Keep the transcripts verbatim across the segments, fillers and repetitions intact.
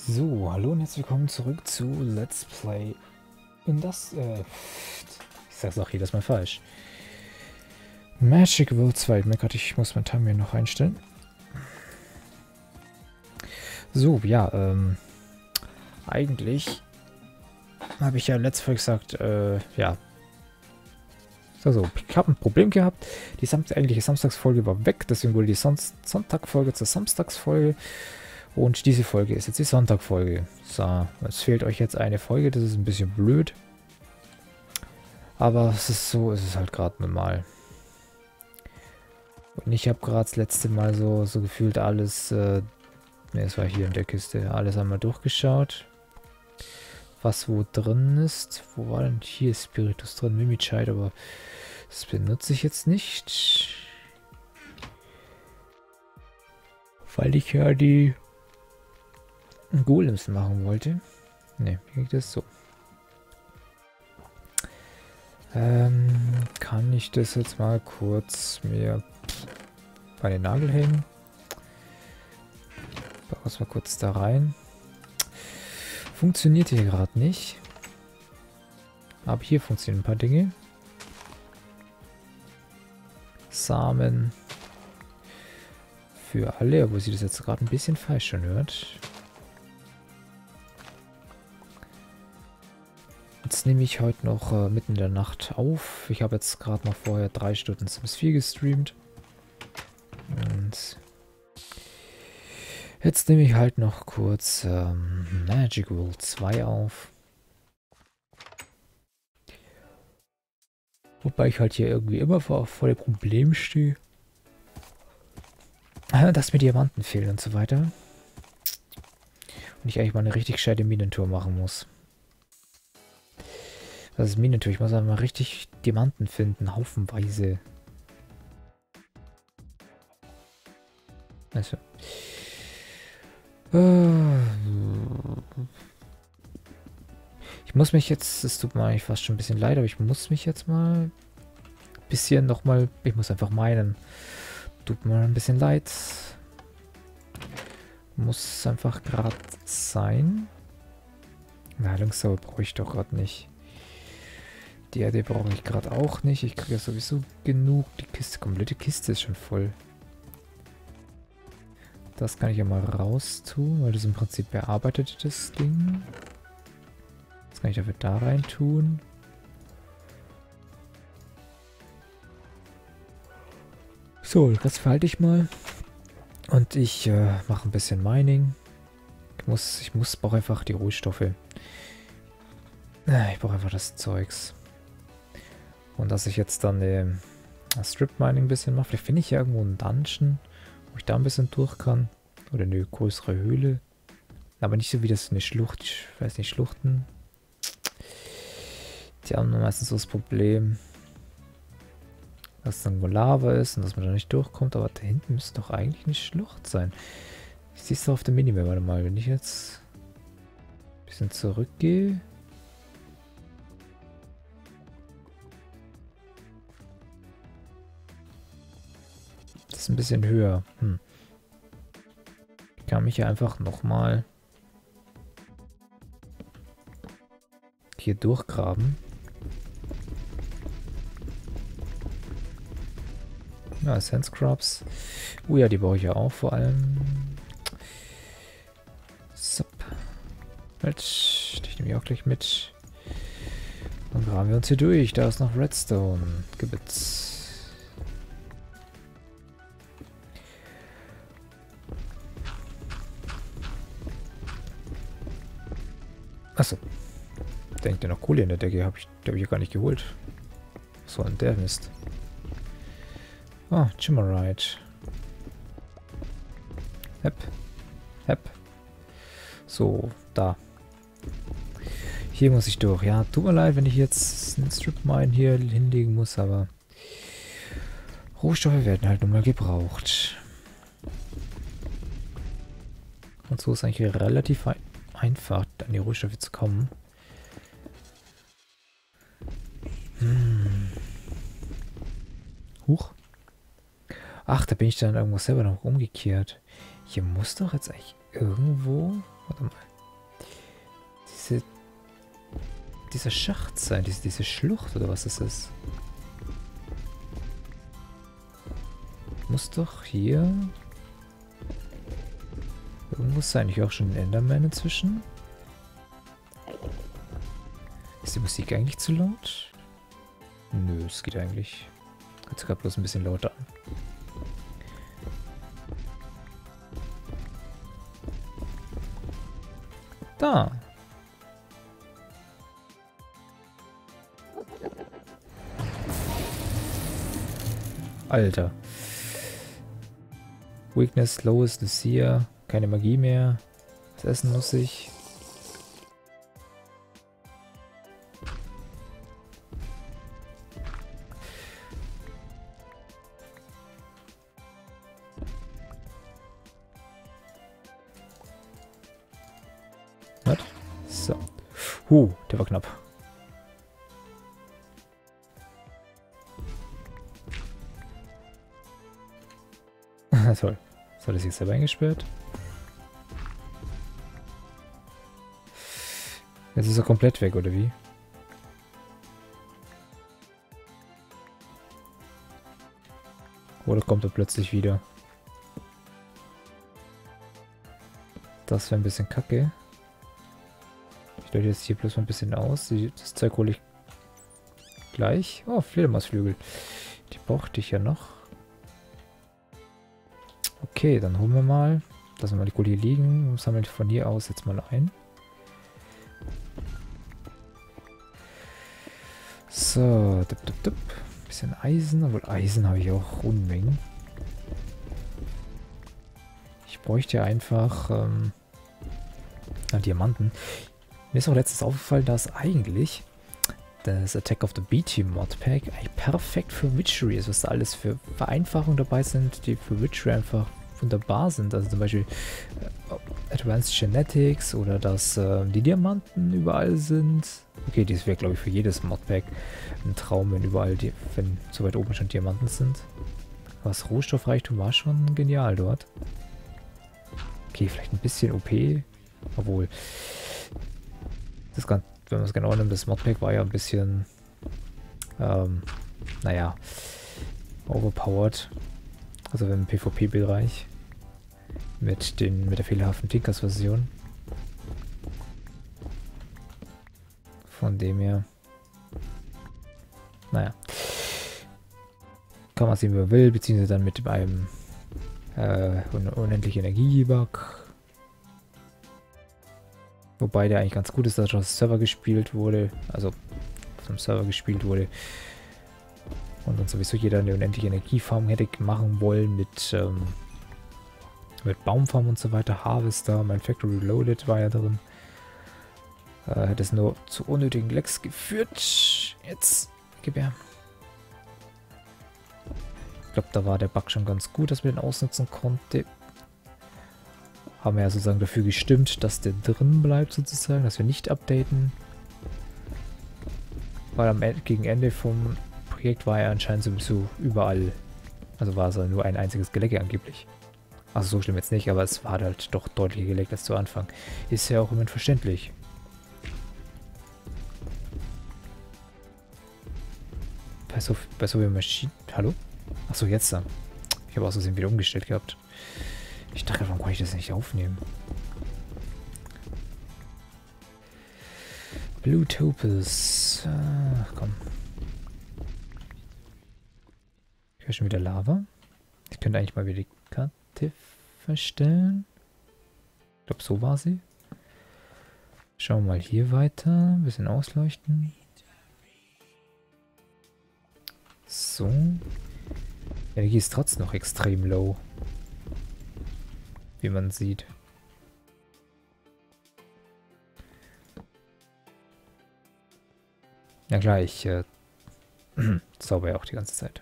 So, hallo und herzlich willkommen zurück zu Let's Play in das, äh, ich sag's auch jedes Mal falsch. Magic World zwei. Ich merke gerade, ich muss mein Timer noch einstellen. So, ja, ähm, eigentlich habe ich ja letzte Folge gesagt, äh, ja. Also, ich habe ein Problem gehabt. Die Sam eigentliche Samstagsfolge war weg, deswegen wurde die Son Sonntagfolge zur Samstagsfolge. Und diese Folge ist jetzt die Sonntagfolge. So, es fehlt euch jetzt eine Folge, das ist ein bisschen blöd. Aber es ist so, es ist halt gerade normal. Und ich habe gerade das letzte Mal so, so gefühlt alles, äh, ne, es war hier in der Kiste, alles einmal durchgeschaut. Was wo drin ist. Wo war denn hier Spiritus drin? Mimichite, aber das benutze ich jetzt nicht. Weil ich ja die Golems machen wollte. Ne, wie geht das so? Ähm, kann ich das jetzt mal kurz mir bei den Nagel hängen? Baue es mal kurz da rein. Funktioniert hier gerade nicht. Aber hier funktionieren ein paar Dinge. Samen. Für alle, obwohl sie das jetzt gerade ein bisschen falsch schon hört. Jetzt nehme ich heute noch äh, mitten in der Nacht auf. Ich habe jetzt gerade noch vorher drei Stunden Sims vier gestreamt. Und jetzt nehme ich halt noch kurz ähm, Magic World zwei auf. Wobei ich halt hier irgendwie immer vor, vor dem Problem stehe, dass mir Diamanten fehlen und so weiter. Und ich eigentlich mal eine richtig gescheite Minentour machen muss. Das ist Minentour. Ich muss einfach mal richtig Diamanten finden, haufenweise. Also. Ich muss mich jetzt, es tut mir eigentlich fast schon ein bisschen leid, aber ich muss mich jetzt mal ein bisschen nochmal, ich muss einfach meinen. Tut mir ein bisschen leid. Muss einfach gerade sein. Eine Heilungssauer brauche ich doch gerade nicht. Die Erde brauche ich gerade auch nicht. Ich kriege ja sowieso genug. Die Kiste, komplette Kiste ist schon voll. Das kann ich ja mal raus tun, weil das im Prinzip bearbeitet das Ding. Das kann ich dafür da rein tun. So, das verhalte ich mal. Und ich äh, mache ein bisschen Mining. Ich muss, ich muss, brauche einfach die Rohstoffe. Ich brauche einfach das Zeugs. Und dass ich jetzt dann äh, Strip Mining ein bisschen mache. Vielleicht finde ich ja irgendwo einen Dungeon, wo ich da ein bisschen durch kann. Oder eine größere Höhle. Aber nicht so wie das eine Schlucht. Ich weiß nicht, Schluchten. Die haben meistens so das Problem, dass dann Lava ist und dass man da nicht durchkommt. Aber da hinten müsste doch eigentlich eine Schlucht sein. Ich sehe es doch auf der Minimap. Warte mal, wenn ich jetzt ein bisschen zurückgehe. Das ist ein bisschen höher. Hm. Ich kann mich ja einfach nochmal hier durchgraben. Ja, Sand Scrubs. Oh ja, die brauche ich ja auch vor allem. So. Mit. Die nehme ich auch gleich mit. Dann graben wir uns hier durch. Da ist noch Redstone. Gebitz. Achso. Denkt ihr noch Kohle in der Decke? Hab ich, die habe ich ja gar nicht geholt. So ein der Mist. Ah, Chimerite. Hep. Hep. So, da. Hier muss ich durch. Ja, tut mir leid, wenn ich jetzt einen Strip Mine hier hinlegen muss, aber Rohstoffe werden halt nun mal gebraucht. Und so ist eigentlich relativ ein einfach, an die Rohstoffe zu kommen. Hm. Huch. Ach, da bin ich dann irgendwo selber noch umgekehrt. Hier muss doch jetzt eigentlich irgendwo... Warte mal. dieser Schacht sein, diese, diese Schlucht oder was das ist. Muss doch hier irgendwo sein. Ich höre auch schon den Enderman inzwischen. Ist die Musik eigentlich zu laut? Nö, es geht eigentlich. Hört sich gerade bloß ein bisschen lauter an. Da. Alter. Weakness, Lowest, Lucia. Keine Magie mehr. Das Essen muss ich. Was? So. Huh, der war knapp. Toll. So, das ist jetzt selber eingesperrt. Jetzt ist er komplett weg, oder wie? Oder kommt er plötzlich wieder? Das wäre ein bisschen kacke. Ich leuchte jetzt hier bloß mal ein bisschen aus. Das Zeug hole ich gleich. Oh, Fledermausflügel. Die brauchte ich ja noch. Okay, dann holen wir mal. Lassen wir mal die Kohle hier liegen und sammeln von hier aus jetzt mal ein. So, dup, dup, dup. Bisschen Eisen, obwohl Eisen habe ich auch Unmengen. Ich bräuchte einfach ähm, ja, Diamanten. Mir ist auch letztens aufgefallen, dass eigentlich das Attack of the B-Team Modpack eigentlich perfekt für Witchery ist, was da alles für Vereinfachungen dabei sind, die für Witchery einfach wunderbar sind. Also zum Beispiel äh, Advanced Genetics oder dass äh, die Diamanten überall sind. Okay, das wäre glaube ich für jedes Modpack ein Traum, wenn überall, die, wenn so weit oben schon Diamanten sind. Was Rohstoffreichtum war schon genial dort. Okay, vielleicht ein bisschen O P, obwohl das Ganze, wenn man es genau nimmt, das Modpack war ja ein bisschen, ähm, naja, overpowered. Also im PvP-Bereich mit den mit der fehlerhaften Tinkers-Version. Von dem her, naja, kann man sehen, wie man will, beziehungsweise dann mit einem äh, un unendlichen Energie-Bug. Wobei der eigentlich ganz gut ist, dass er auf Server gespielt wurde, also auf dem Server gespielt wurde. Und dann sowieso jeder eine unendliche Energiefarm hätte machen wollen mit, ähm, mit Baumfarm und so weiter. Harvester, mein Factory Reloaded war ja drin. Äh, hätte es nur zu unnötigen Lecks geführt. Jetzt, gib her. Ich glaube, da war der Bug schon ganz gut, dass man den ausnutzen konnte. Haben wir ja sozusagen dafür gestimmt, dass der drin bleibt sozusagen, dass wir nicht updaten. Weil am Ende, gegen Ende vom Projekt war er anscheinend sowieso überall. Also war es nur ein einziges Gelecke angeblich. Also so schlimm jetzt nicht, aber es war halt doch deutlich geleckt als zu Anfang. Ist ja auch immer verständlich. Bei so, bei so vielen Maschinen... Hallo? Achso, jetzt dann. Ich habe aus Versehen wieder umgestellt gehabt. Ich dachte, warum kann ich das nicht aufnehmen? Blue Topaz. Ach, komm. Ich höre schon wieder Lava. Ich könnte eigentlich mal wieder die Karte verstellen. Ich glaube, so war sie. Schauen wir mal hier weiter. Ein bisschen ausleuchten. So. Energie ist trotzdem noch extrem low. Wie man sieht. Ja klar, ich äh, zauber ja auch die ganze Zeit.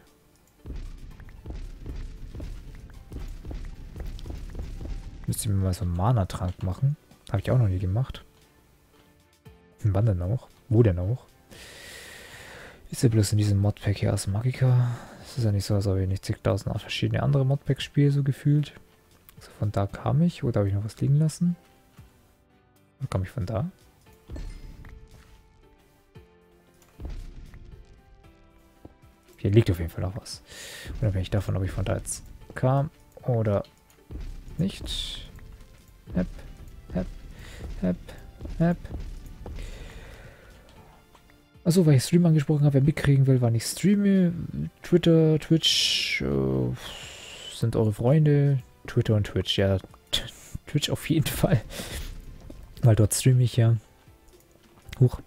Müsste ich mir mal so einen Mana-Trank machen. Habe ich auch noch nie gemacht. Wann denn auch? Wo denn auch? Ist ja bloß in diesem Modpack hier aus Magica. Es ist ja nicht so, als ob ich nicht zigtausend verschiedene andere Modpacks spiele, so gefühlt. Also von da kam ich. Oder habe ich noch was liegen lassen? Oder kam ich von da? Hier liegt auf jeden Fall noch was. Unabhängig davon, ob ich von da jetzt kam oder nicht. Hep, hep, hep, hep. Achso, weil ich Stream angesprochen habe, wer mitkriegen will, wann ich streame. Twitter, Twitch äh, sind eure Freunde. Twitter und Twitch, ja. Twitch auf jeden Fall. Weil dort streame ich ja. Huch.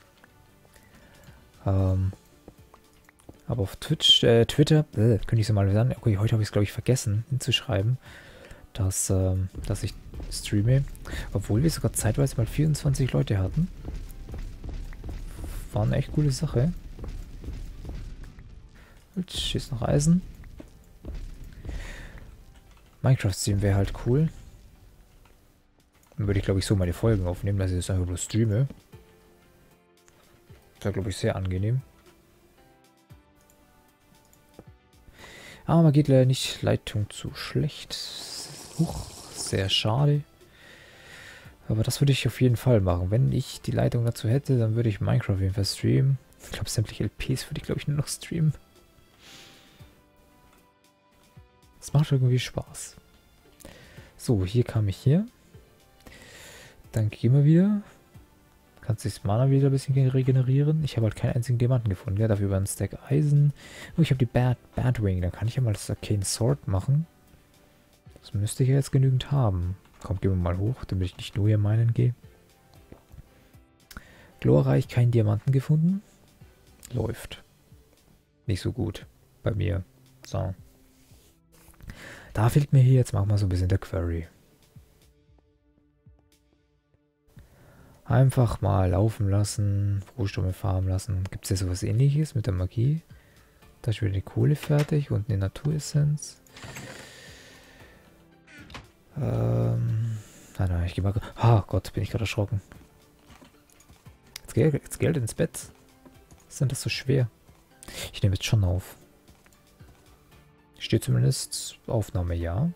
Ähm. Aber auf Twitch, äh, Twitter, äh, könnte ich so mal sagen. Okay, heute habe ich es, glaube ich, vergessen hinzuschreiben, dass, ähm, dass ich streame. Obwohl wir sogar zeitweise mal vierundzwanzig Leute hatten. War eine echt coole Sache. Gut, hier ist noch Eisen. Minecraft-Stream wäre halt cool. Dann würde ich, glaube ich, so meine Folgen aufnehmen, dass ich das einfach nur streame. Das wäre, glaube ich, sehr angenehm. Aber man geht leider nicht. Leitung zu schlecht. Huch, sehr schade. Aber das würde ich auf jeden Fall machen. Wenn ich die Leitung dazu hätte, dann würde ich Minecraft auf jeden Fall streamen. Ich glaube, sämtliche L Ps würde ich, glaube ich, nur noch streamen. Das macht irgendwie Spaß. So, hier kam ich hier. Dann gehen wir wieder. Kannst sich das Mana wieder ein bisschen regenerieren. Ich habe halt keinen einzigen Diamanten gefunden. Ja, dafür über einen Stack Eisen. Oh, ich habe die Bad, Badwing. Da kann ich ja mal das Arcane Sword machen. Das müsste ich ja jetzt genügend haben. Komm, gehen wir mal hoch, damit ich nicht nur hier meinen gehe. Glorreich, keinen Diamanten gefunden. Läuft. Nicht so gut bei mir. So. Da fehlt mir hier jetzt mal so ein bisschen der Quarry. Einfach mal laufen lassen, Rohstoffe farmen lassen. Gibt es ja sowas ähnliches mit der Magie? Da ist wieder die Kohle fertig und eine Naturessenz. Ähm. Nein, nein, ich gehe mal. Ah, Gott, bin ich gerade erschrocken. Jetzt Geld, jetzt Geld ins Bett. Was ist denn das so schwer? Ich nehme jetzt schon auf. Steht zumindest Aufnahme, ja.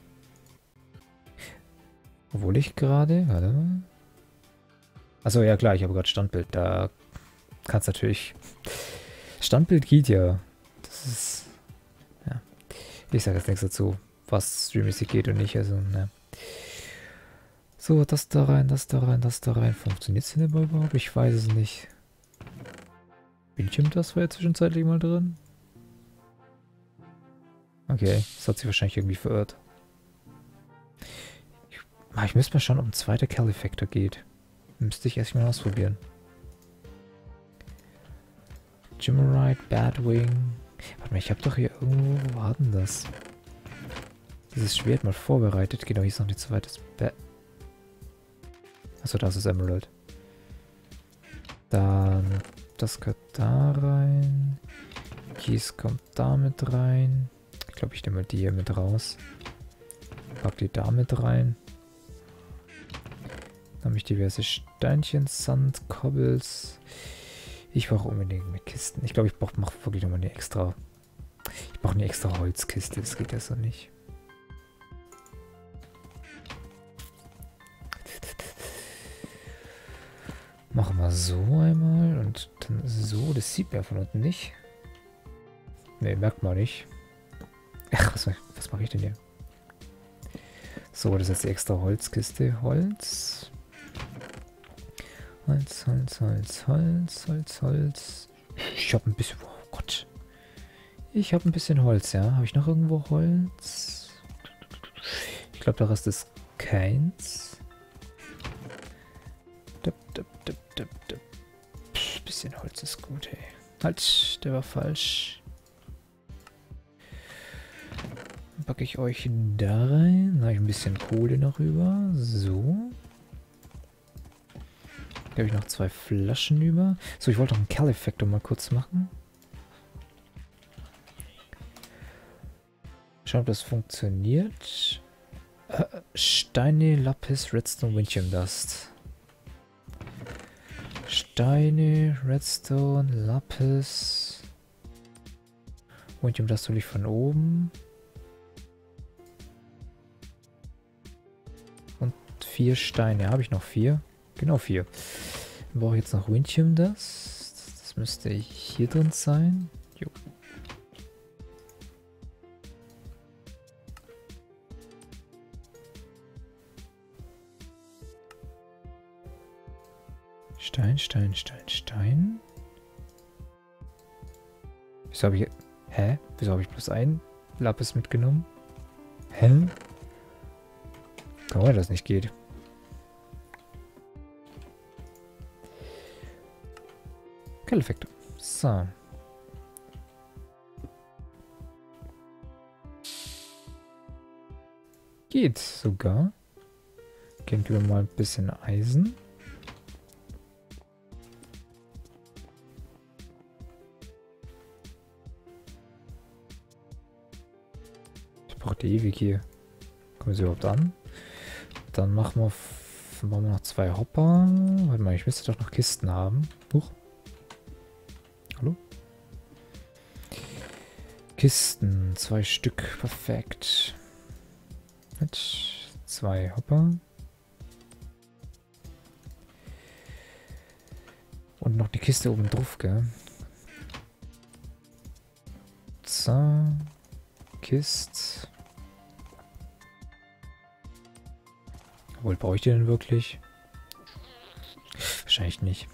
Obwohl ich gerade. Warte mal. Achso, ja klar, ich habe gerade Standbild. Da kann es natürlich. Standbild geht ja. Das ist. Ja. Ich sage jetzt nichts dazu, was streammäßig geht und nicht. Also, ne. So, das da rein, das da rein, das da rein. Funktioniert es denn überhaupt? Ich weiß es nicht. Bildschirm, das war ja zwischenzeitlich mal drin. Okay, das hat sich wahrscheinlich irgendwie verirrt. Ich, ich müsste mal schauen, ob ein zweiter Califactor geht. Müsste ich erstmal ausprobieren. Jimmerite, Badwing. Warte mal, ich habe doch hier irgendwo... Wo war denn das? Dieses Schwert mal vorbereitet. Genau, hier ist noch die zweite Bad. Achso, das ist Emerald. Dann... Das gehört da rein. Kies kommt da mit rein. Ich glaube, ich nehme mal die hier mit raus. Pack die da mit rein. Dann habe ich diverse Steinchen, Sand, Cobbles. Ich brauche unbedingt eine Kiste. Ich glaube, ich brauche wirklich nochmal eine extra... Ich brauche eine extra Holzkiste. Das geht ja so nicht. Machen wir so einmal und dann so. Das sieht man von unten nicht. Ne, merkt man nicht. Ach, was, was mache ich denn hier? So, das ist jetzt die extra Holzkiste. Holz. Holz, Holz, Holz, Holz, Holz, Holz. Ich habe ein bisschen... Oh Gott. Ich habe ein bisschen Holz, ja. Habe ich noch irgendwo Holz? Ich glaube, der Rest ist keins. Dup, dup, dup, dup, dup. Pff, bisschen Holz ist gut, ey. Halt, der war falsch. Dann packe ich euch da rein. Dann habe ich ein bisschen Kohle noch rüber. So. Da habe ich noch zwei Flaschen über. So, ich wollte noch einen Califactor mal kurz machen. Schauen, ob das funktioniert. Äh, Steine, Lapis, Redstone, Wincham Dust. Steine, Redstone, Lapis. Wincham Dust hole ich von oben. Und vier Steine. Habe ich noch vier? Genau vier. Dann brauche ich jetzt noch Wincham Dust. Das müsste hier drin sein. Jo. Stein, Stein, Stein, Stein. Wieso habe ich... Hä? Wieso habe ich bloß ein Lapis mitgenommen? Hä? Warum das nicht geht? Kelleffekte. So. Geht sogar. Geben wir mal ein bisschen Eisen. Ich brauche ewig hier. Kommen sie überhaupt an? Dann machen wir, machen wir noch zwei Hopper. Warte mal, ich müsste doch noch Kisten haben. Huch. Hallo? Kisten, zwei Stück, perfekt. Mit zwei Hopper. Und noch die Kiste oben drauf, gell? So. Kist. Obwohl, brauche ich die denn wirklich? Wahrscheinlich nicht.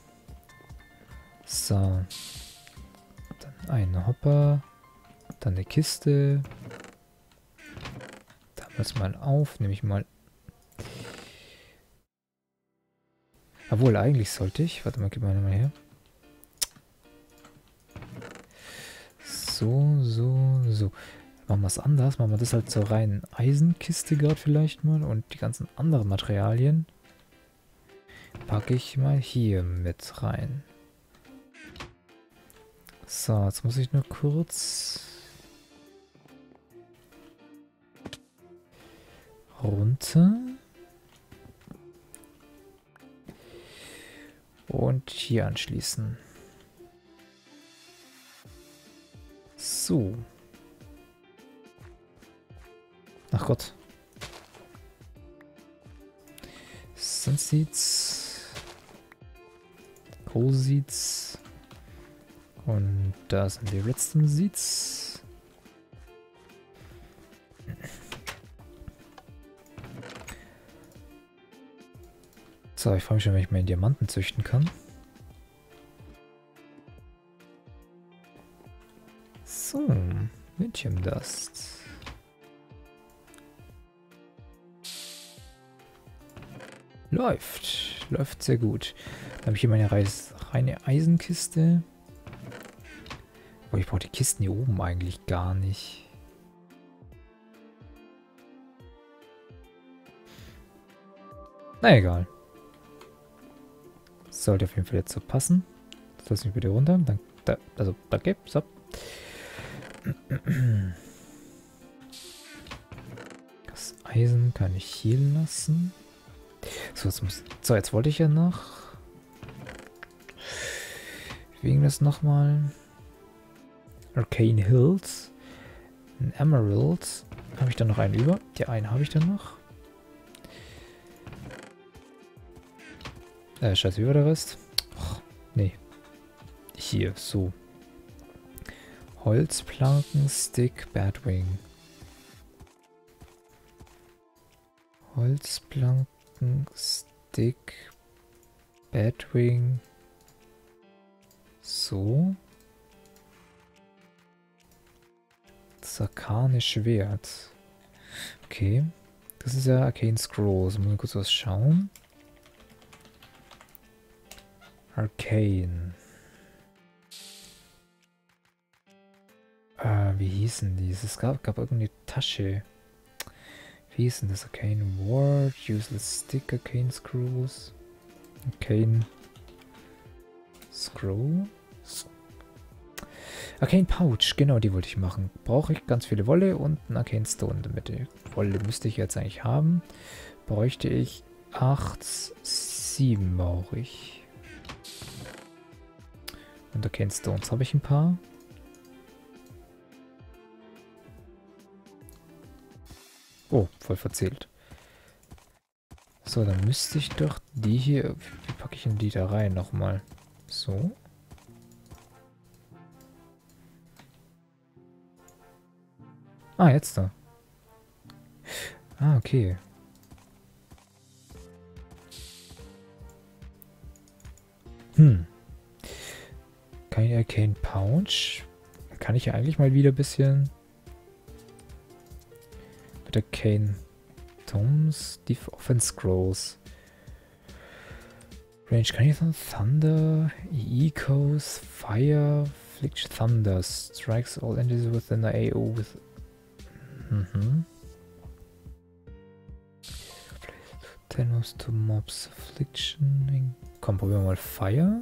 So. Dann ein Hopper. Dann eine Kiste. Da haben wir es mal auf. Nehme ich mal. Obwohl, eigentlich sollte ich. Warte mal, gib mal nochmal her. So, so, so. Machen wir es anders. Machen wir das halt zur reinen Eisenkiste gerade vielleicht mal. Und die ganzen anderen Materialien packe ich mal hier mit rein. So, jetzt muss ich nur kurz runter. Und hier anschließen. So. Ach Gott. Sunseeds. Coal Seeds. Und da sind die Redstone Seeds. So, ich freue mich schon, wenn ich meinen Diamanten züchten kann. So, Lithium Dust. Läuft. Läuft sehr gut. Dann habe ich hier meine Reis reine Eisenkiste. Aber ich brauche die Kisten hier oben eigentlich gar nicht. Na egal. Sollte auf jeden Fall jetzt so passen. Das lass mich bitte runter. Dann, da, also, danke. So. Das Eisen kann ich hier lassen. So, jetzt muss, so, jetzt wollte ich ja noch. Wegen das nochmal. Arcane Hills. Ein Emerald. Habe ich dann noch einen über? Ja, einen habe ich dann noch. Äh, scheiße, wie war der Rest? Och, nee. Hier, so. Holzplanken, Stick, Batwing. Holzplanken, Stick, Batwing. So. Das arkane Schwert. Okay. Das ist ja Arcane Scrolls. Mal kurz was schauen. Arcane. Äh, wie hießen die? Es gab, gab irgendeine Tasche. Wie hieß denn das? Arcane Ward, Useless Stick, Arcane Scrolls. Arcane Scroll. Arcane Pouch, genau, die wollte ich machen. Brauche ich ganz viele Wolle und einen Arcane Stone damit. Die Wolle müsste ich jetzt eigentlich haben. Bräuchte ich acht, sieben brauche ich. Und Arcane Stones habe ich ein paar. Oh, voll verzählt. So, dann müsste ich doch die hier... Wie packe ich denn die da rein nochmal? So. Ah, jetzt da. Ah, okay. Hm. Kein Arcane Pouch. Kann ich ja eigentlich mal wieder ein bisschen mit Arcane Tomes, die Offense Scrolls. Range kann ich sagen? Thunder, Echoes, Fire, Flict Thunder, strikes all enemies within the A O with. Mhm. ten moves to mobs, affliction. Komm, probieren wir mal Fire.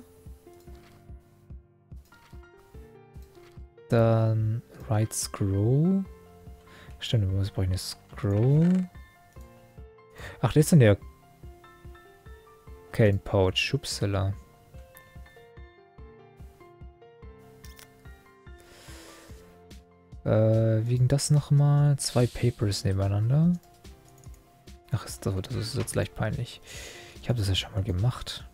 Dann Right Scroll. Stimmt, wir brauchen eine Scroll. Ach, das ist denn der Arcane Pouch, Schubseller. Äh, wie ging das nochmal? Zwei Papers nebeneinander. Ach, ist das, das ist jetzt leicht peinlich. Ich habe das ja schon mal gemacht.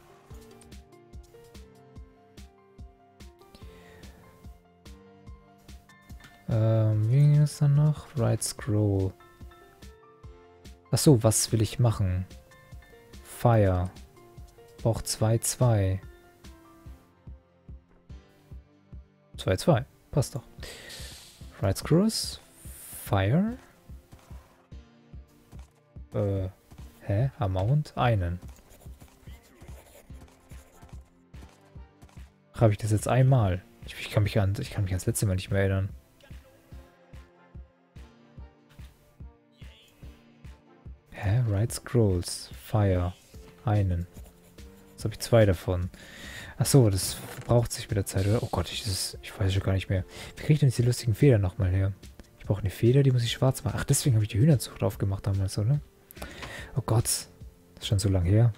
Ähm, wie ging das dann noch? Right Scroll. Achso, was will ich machen? Fire. Braucht zwei, zwei. zwei, zwei. Passt doch. Right Screws. Fire. Äh, hä? Amount? Einen. Habe ich das jetzt einmal? Ich, ich, kann mich an, ich kann mich ans letzte Mal nicht mehr erinnern. Hä? Right Scrolls. Fire. Einen. Jetzt habe ich zwei davon. Achso, das verbraucht sich mit der Zeit, oder? Oh Gott, ich, das, ich weiß schon gar nicht mehr. Wie kriege ich denn jetzt die lustigen Federn nochmal her? Ich brauche eine Feder, die muss ich schwarz machen. Ach, deswegen habe ich die Hühnerzucht aufgemacht damals, oder? Oh Gott, das ist schon so lange her.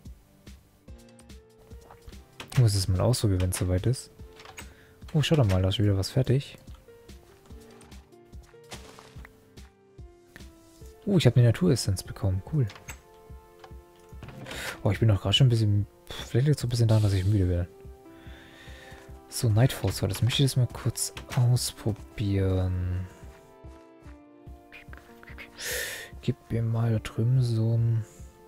Ich muss es mal ausprobieren, wenn es soweit ist. Oh, schau doch mal, da ist schon wieder was fertig. Oh, ich habe eine Naturessenz bekommen. Cool. Oh, ich bin auch gerade schon ein bisschen... Vielleicht liegt es so ein bisschen daran, dass ich müde bin. So, Nightfall Sword. Das möchte ich das mal kurz ausprobieren. Gib mir mal da drüben so ein...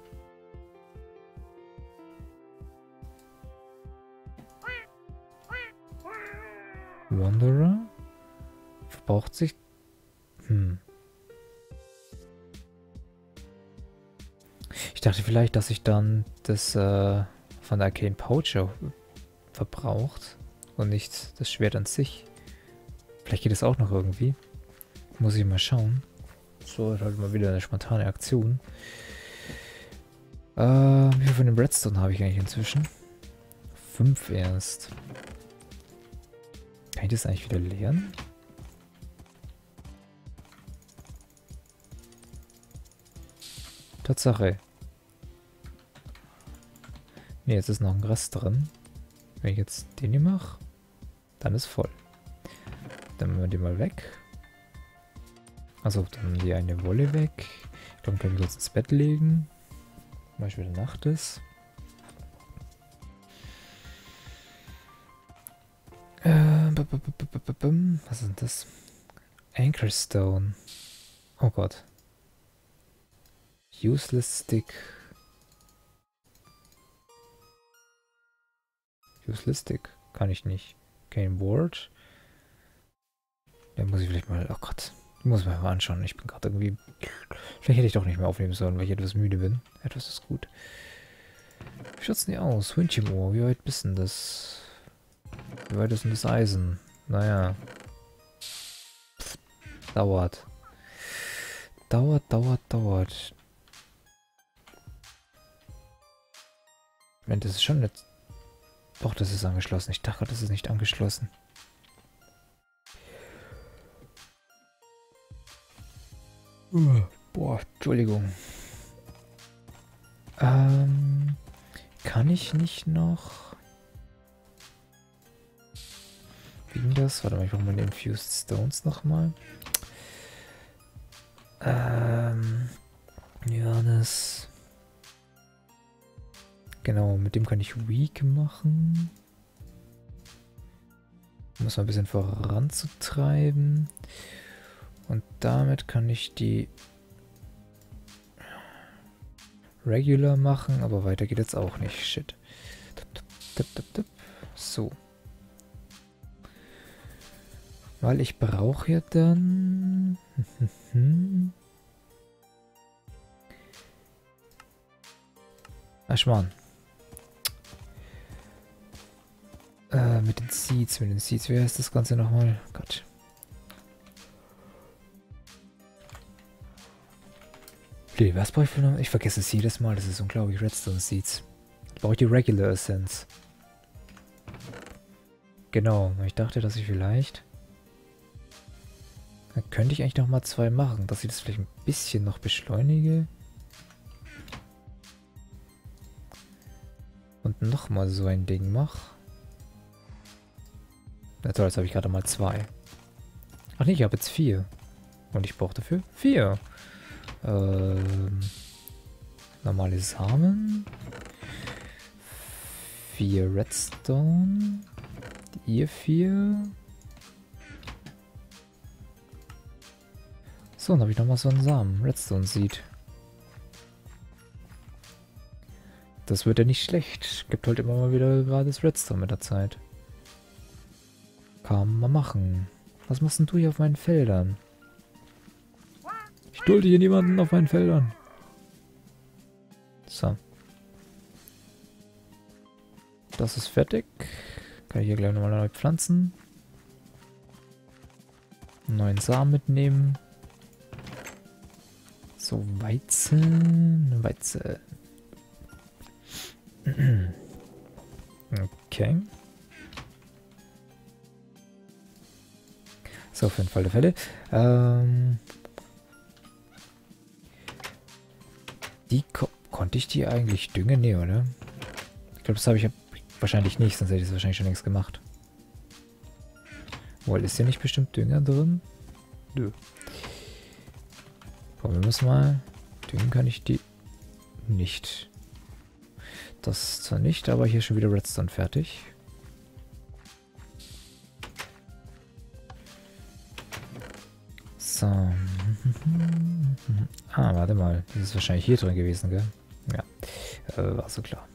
Wanderer? Verbraucht sich... Hm. Ich dachte vielleicht, dass sich dann das äh, von der Arcane Pouch verbraucht und nicht das Schwert an sich. Vielleicht geht es auch noch irgendwie. Muss ich mal schauen. So, halt mal wieder eine spontane Aktion. Äh, wie viel von dem Redstone habe ich eigentlich inzwischen? Fünf erst. Kann ich das eigentlich wieder leeren? Tatsache. Ne, jetzt ist noch ein Rest drin. Wenn ich jetzt den hier mache, dann ist voll. Dann machen wir den mal weg. Also dann die eine Wolle weg. Dann können wir uns ins Bett legen. Zum Beispiel wenn Nacht ist. Äh, was ist denn das? Anchorstone. Oh Gott. Useless Stick. Useless Stick. Kann ich nicht. Kein Ward. Da muss ich vielleicht mal... Oh Gott. Muss ich mir mal anschauen. Ich bin gerade irgendwie... Vielleicht hätte ich doch nicht mehr aufnehmen sollen, weil ich etwas müde bin. Etwas ist gut. Wie schaut's denn hier aus? Hühnchen im Ohr. Wie weit bist denn das? Wie weit ist denn das Eisen? Naja. Pff, dauert. Dauert, dauert, dauert. Wenn das ist schon jetzt... Doch, das ist angeschlossen. Ich dachte, das ist nicht angeschlossen. Uh, boah, Entschuldigung. Ähm, kann ich nicht noch... Wie ging das? Warte mal, ich brauche mal die Infused Stones nochmal. Ähm, Johannes... Genau, mit dem kann ich Weak machen. Muss mal ein bisschen voranzutreiben. Und damit kann ich die Regular machen, aber weiter geht jetzt auch nicht. Shit. Tipp, tipp, tipp. So. Weil ich brauche ja dann... Ach, Schmarrn. Äh, mit den Seeds, mit den Seeds. Wie heißt das Ganze nochmal? Gott. Nee, was brauche ich für noch? Ich vergesse es jedes Mal. Das ist unglaublich. Redstone Seeds. Brauche ich die Regular Essence. Genau. Ich dachte, dass ich vielleicht... Da könnte ich eigentlich noch mal zwei machen, dass ich das vielleicht ein bisschen noch beschleunige. Und noch mal so ein Ding mache. Na toll, jetzt habe ich gerade mal zwei. Ach nee, ich habe jetzt vier. Und ich brauche dafür vier. Ähm, normale Samen. Vier Redstone. Ihr vier. So, dann habe ich nochmal so einen Samen. Redstone Seed. Das wird ja nicht schlecht. Gibt halt immer mal wieder gratis Redstone mit der Zeit. Kann man machen. Was machst denn du hier auf meinen Feldern? Ich dulde hier niemanden auf meinen Feldern. So. Das ist fertig. Kann ich hier gleich nochmal neu pflanzen. Einen neuen Samen mitnehmen. So, Weizen. Weizen. Okay. So, auf jeden Fall der Fälle. Ähm, die ko konnte ich die eigentlich düngen? Nee, oder? Ich glaube, das habe ich hab wahrscheinlich nicht, sonst hätte ich das wahrscheinlich schon längst gemacht. Wohl, ist hier nicht bestimmt Dünger drin? Nö. Probieren wir es mal. Düngen kann ich die nicht. Das zwar nicht, aber hier schon wieder Redstone fertig. So. Ah, warte mal. Das ist wahrscheinlich hier drin gewesen, gell? Ja. Äh, war so klar.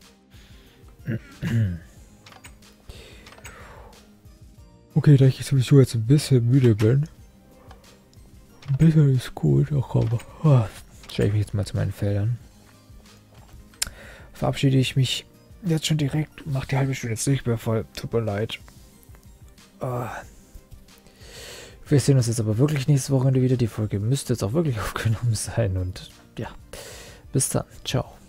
Okay, da ich sowieso jetzt ein bisschen müde bin. Ein bisschen ist gut. Ach komm. Oh, stelle ich mich jetzt mal zu meinen Feldern. Verabschiede ich mich jetzt schon direkt. Mach die halbe Stunde jetzt nicht mehr voll. Tut mir leid. Oh. Wir sehen uns jetzt aber wirklich nächste Wochenende wieder. Die Folge müsste jetzt auch wirklich aufgenommen sein. Und ja, bis dann. Ciao.